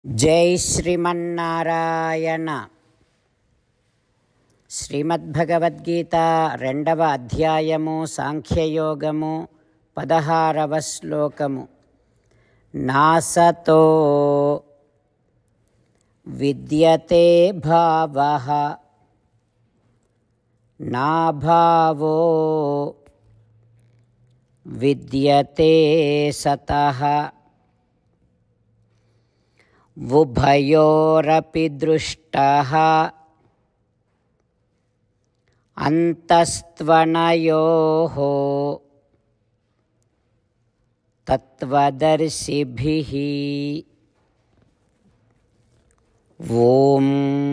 జై శ్రీమన్నారాయణ. శ్రీమద్భగవద్గీత 2వ అధ్యాయము సాంఖ్యయోగము 16వ శ్లోకము. నాసతో విద్యతే భావః నాభావో విద్యతే సతః ఉభయోరపి దృష్టః అంతస్త్వనయోః తత్వదర్శిభిః. ఓం.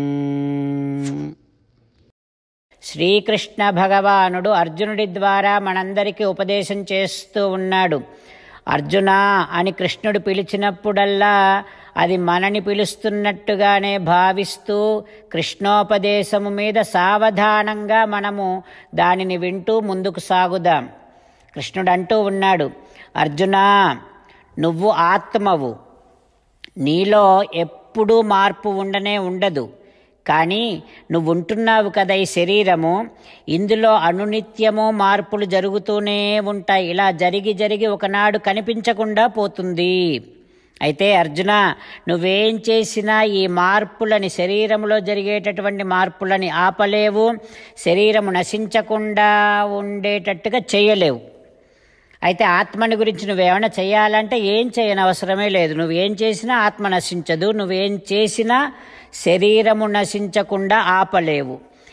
శ్రీకృష్ణ భగవానుడు అర్జునుడి ద్వారా మనందరికీ ఉపదేశం చేస్తూ ఉన్నాడు. అర్జున అని కృష్ణుడు పిలిచినప్పుడల్లా అది మనని పిలుస్తున్నట్టుగానే భావిస్తూ కృష్ణోపదేశము మీద సావధానంగా మనము దానిని వింటూ ముందుకు సాగుదాం. కృష్ణుడు అంటూ ఉన్నాడు, అర్జునా, నువ్వు ఆత్మవు, నీలో ఎప్పుడూ మార్పు ఉండనే ఉండదు. కానీ నువ్వు ఉంటున్నావు కదా ఈ శరీరము, ఇందులో అనునిత్యము మార్పులు జరుగుతూనే ఉంటాయి. ఇలా జరిగి జరిగి ఒకనాడు కనిపించకుండా పోతుంది. అయితే అర్జున, నువ్వేం చేసినా ఈ మార్పులని, శరీరంలో జరిగేటటువంటి మార్పులని ఆపలేవు, శరీరము నశించకుండా ఉండేటట్టుగా చేయలేవు. అయితే ఆత్మని గురించి నువ్వేమైనా చేయాలంటే ఏం చేయని అవసరమే లేదు. నువ్వేం చేసినా ఆత్మ నశించదు, నువ్వేం చేసినా శరీరము నశించకుండా ఆపలేవు.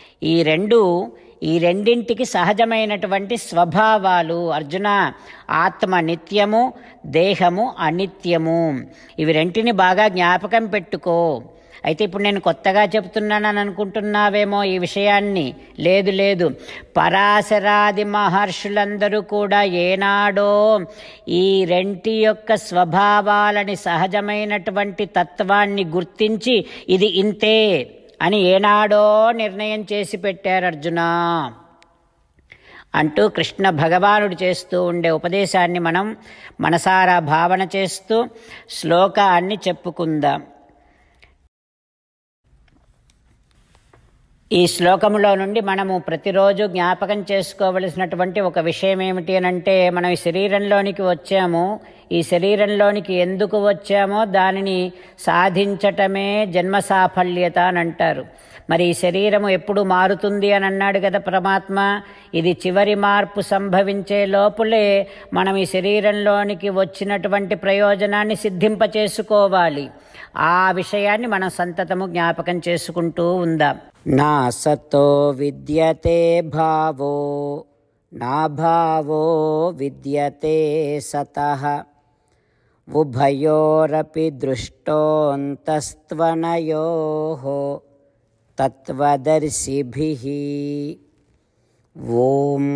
ఈ రెండింటికి సహజమైనటువంటి స్వభావాలు అర్జున. ఆత్మ నిత్యము, దేహము అనిత్యము. ఇవి రెంటిని బాగా జ్ఞాపకం పెట్టుకో. అయితే ఇప్పుడు నేను కొత్తగా చెప్తున్నానని అనుకుంటున్నావేమో ఈ విషయాన్ని. లేదు లేదు, పరాశరాది మహర్షులందరూ కూడా ఏనాడో ఈ రెంటి యొక్క స్వభావాలని, సహజమైనటువంటి తత్వాన్ని గుర్తించి ఇది ఇంతే అని ఏనాడో నిర్ణయం చేసి పెట్టారు అర్జున అంటూ కృష్ణ భగవానుడు చేస్తూ ఉండే ఉపదేశాన్ని మనం మనసారా భావన చేస్తూ శ్లోకాన్ని చెప్పుకుందాం. ఈ శ్లోకములో నుండి మనము ప్రతిరోజు జ్ఞాపకం చేసుకోవలసినటువంటి ఒక విషయం ఏమిటి అనంటే, మనం ఈ శరీరంలోనికి వచ్చాము. ఈ శరీరంలోనికి ఎందుకు వచ్చామో దానిని సాధించటమే జన్మ సాఫల్యత అని అంటారు. మరి ఈ శరీరము ఎప్పుడు మారుతుంది అని అన్నాడు కదా పరమాత్మ. ఇది చివరి మార్పు సంభవించే లోపులే మనం ఈ శరీరంలోనికి వచ్చినటువంటి ప్రయోజనాన్ని సిద్ధింపచేసుకోవాలి. ఆ విషయాన్ని మనం సంతతము జ్ఞాపకం చేసుకుంటూ ఉందాం. నాసతో విద్యతే భావో నాభావో విద్యతే సతః ఉభయోరపి దృష్టోంతస్త్వనయోః తత్వదర్శిభిః. ఓం.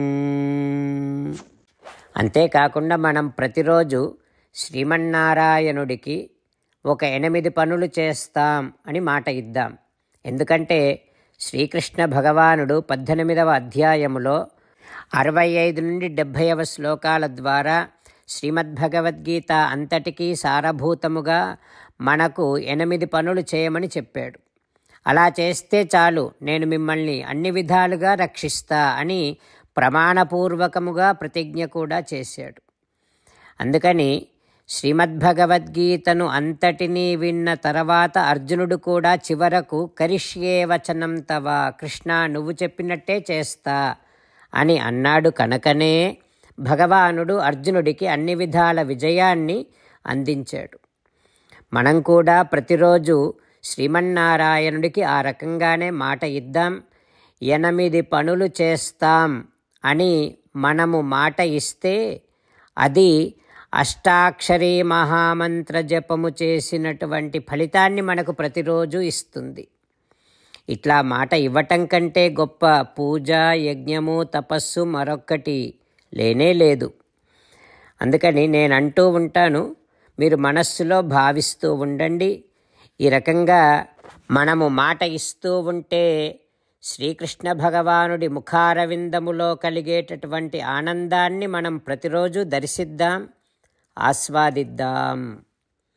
అంతేకాకుండా మనం ప్రతిరోజు శ్రీమన్నారాయణుడికి ఒక 8 పనులు చేస్తాం అని మాట ఇద్దాం. ఎందుకంటే శ్రీకృష్ణ భగవానుడు 18వ అధ్యాయములో 65 నుండి 70వ శ్లోకాల ద్వారా శ్రీమద్భగవద్గీత అంతటికీ సారభూతముగా మనకు 8 పనులు చేయమని చెప్పాడు. అలా చేస్తే చాలు, నేను మిమ్మల్ని అన్ని విధాలుగా రక్షిస్తా అని ప్రమాణపూర్వకముగా ప్రతిజ్ఞ కూడా చేశాడు. అందుకని శ్రీమద్భగవద్గీతను అంతటినీ విన్న తర్వాత అర్జునుడు కూడా చివరకు కరిష్యే వచనం తవ, కృష్ణ నువ్వు చెప్పినట్టే చేస్తా అని అన్నాడు. కనుకనే భగవానుడు అర్జునుడికి అన్ని విధాల విజయాన్ని అందించాడు. మనం కూడా ప్రతిరోజు శ్రీమన్నారాయణుడికి ఆ రకంగానే మాట ఇద్దాం. 8 పనులు చేస్తాం అని మనము మాట ఇస్తే అది అష్టాక్షరీ మహామంత్ర జపము చేసినటువంటి ఫలితాన్ని మనకు ప్రతిరోజు ఇస్తుంది. ఇట్లా మాట ఇవ్వటం కంటే గొప్ప పూజ, యజ్ఞము, తపస్సు మరొక్కటి లేనే లేదు. అందుకని నేను అంటూ ఉంటాను, మీరు మనస్సులో భావిస్తూ ఉండండి. ఈ రకంగా మనము మాట ఇస్తూ ఉంటే శ్రీకృష్ణ భగవానుడి ముఖారవిందములో కలిగేటటువంటి ఆనందాన్ని మనం ప్రతిరోజు దర్శిద్దాం, ఆస్వాదిద్దాం.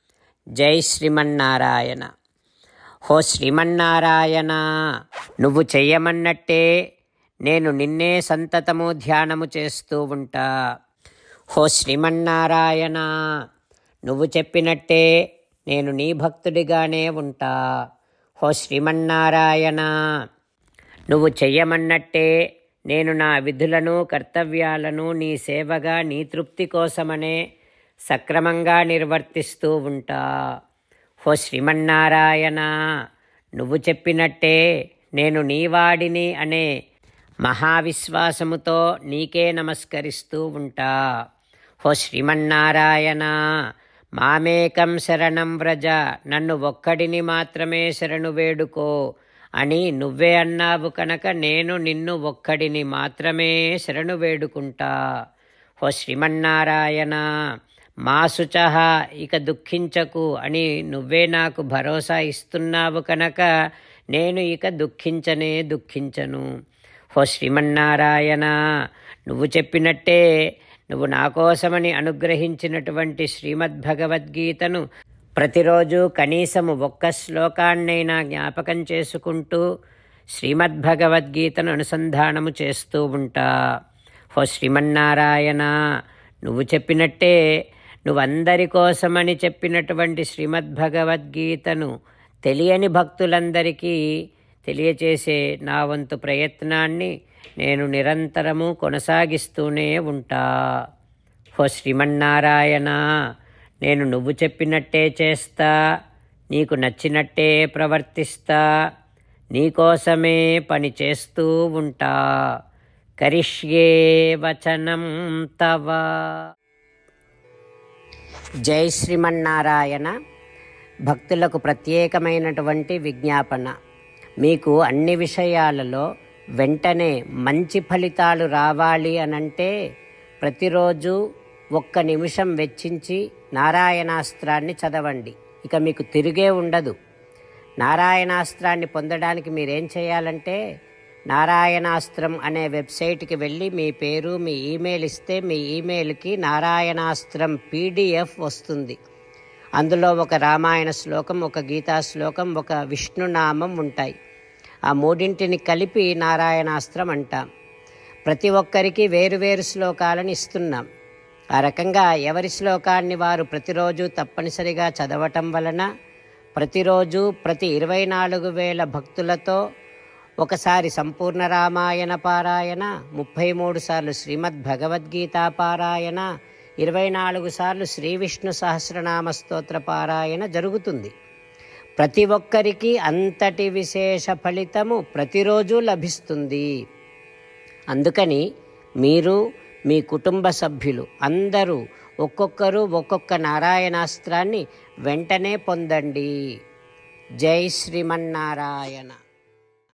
జై శ్రీమన్నారాయణ. హో శ్రీమన్నారాయణ, నువ్వు చెయ్యమన్నట్టే నేను నిన్నే సంతతము ధ్యానము చేస్తూ ఉంటా. హో శ్రీమన్నారాయణ, నువ్వు చెప్పినట్టే నేను నీ భక్తుడిగానే ఉంటా. హో శ్రీమన్నారాయణ, నువ్వు చెయ్యమన్నట్టే నేను నా విధులను కర్తవ్యాలను నీ సేవగా నీ తృప్తి కోసమనే సక్రమంగా నిర్వర్తిస్తూ ఉంటా. హో శ్రీమన్నారాయణ, నువ్వు చెప్పినట్టే నేను నీవాడిని అనే మహావిశ్వాసముతో నీకే నమస్కరిస్తూ ఉంటా. హో శ్రీమన్నారాయణ, మామేకం శరణం వ్రజ, నన్ను ఒక్కడిని మాత్రమే శరణు వేడుకో అని నువ్వే అన్నావు కనుక నేను నిన్ను ఒక్కడిని మాత్రమే శరణు వేడుకుంటా. హో శ్రీమన్నారాయణ, మా శుచః, ఇక దుఃఖించకు అని నువ్వే నాకు భరోసా ఇస్తున్నావు కనుక నేను ఇక దుఃఖించను. హో శ్రీమన్నారాయణ, నువ్వు చెప్పినట్టే నువ్వు నా కోసమని అనుగ్రహించినటువంటి శ్రీమద్భగవద్గీతను ప్రతిరోజు కనీసము ఒక్క శ్లోకాన్నైనా జ్ఞాపకం చేసుకుంటూ శ్రీమద్భగవద్గీతను అనుసంధానము చేస్తూ ఉంటా. హో శ్రీమన్నారాయణ, నువ్వు చెప్పినట్టే నువ్వందరి కోసమని చెప్పినటువంటి శ్రీమద్భగవద్గీతను తెలియని భక్తులందరికీ తెలియచేసే నా వంతు ప్రయత్నాన్ని నేను నిరంతరము కొనసాగిస్తూనే ఉంటా. హో శ్రీమన్నారాయణ, నేను నువ్వు చెప్పినట్టే చేస్తా, నీకు నచ్చినట్టే ప్రవర్తిస్తా, నీకోసమే పని చేస్తూ ఉంటా. కరిష్యే వచనం తవ. జై శ్రీమన్నారాయణ. భక్తులకు ప్రత్యేకమైనటువంటి విజ్ఞాపన. మీకు అన్ని విషయాలలో వెంటనే మంచి ఫలితాలు రావాలి అనంటే ప్రతిరోజు 1 నిమిషం వెచ్చించి నారాయణాస్త్రాన్ని చదవండి. ఇక మీకు తిరిగే ఉండదు. నారాయణాస్త్రాన్ని పొందడానికి మీరేం చేయాలంటే నారాయణాస్త్రం అనే వెబ్సైట్కి వెళ్ళి మీ పేరు మీ ఈమెయిల్ ఇస్తే మీ ఈమెయిల్కి నారాయణాస్త్రం PDF వస్తుంది. అందులో ఒక రామాయణ శ్లోకం, ఒక గీతా శ్లోకం, ఒక విష్ణునామం ఉంటాయి. ఆ మూడింటిని కలిపి నారాయణాస్త్రం అంటాం. ప్రతి ఒక్కరికి వేరువేరు శ్లోకాలను ఇస్తున్నాం. ఆ రకంగా ఎవరి శ్లోకాన్ని వారు ప్రతిరోజు తప్పనిసరిగా చదవటం వలన ప్రతిరోజు ప్రతి 24,000 భక్తులతో ఒకసారి సంపూర్ణ రామాయణ పారాయణ, 33 సార్లు శ్రీమద్భగవద్గీత పారాయణ, 24 సార్లు శ్రీ విష్ణు సహస్రనామ స్తోత్ర పారాయణ జరుగుతుంది. ప్రతి ఒక్కరికి అంతటి విశేష ఫలితము ప్రతిరోజు లభిస్తుంది. అందుకని మీరు మీ కుటుంబ సభ్యులు అందరూ ఒక్కొక్కరు ఒక్కొక్క నారాయణాస్త్రాన్ని వెంటనే పొందండి. జై శ్రీమన్నారాయణ.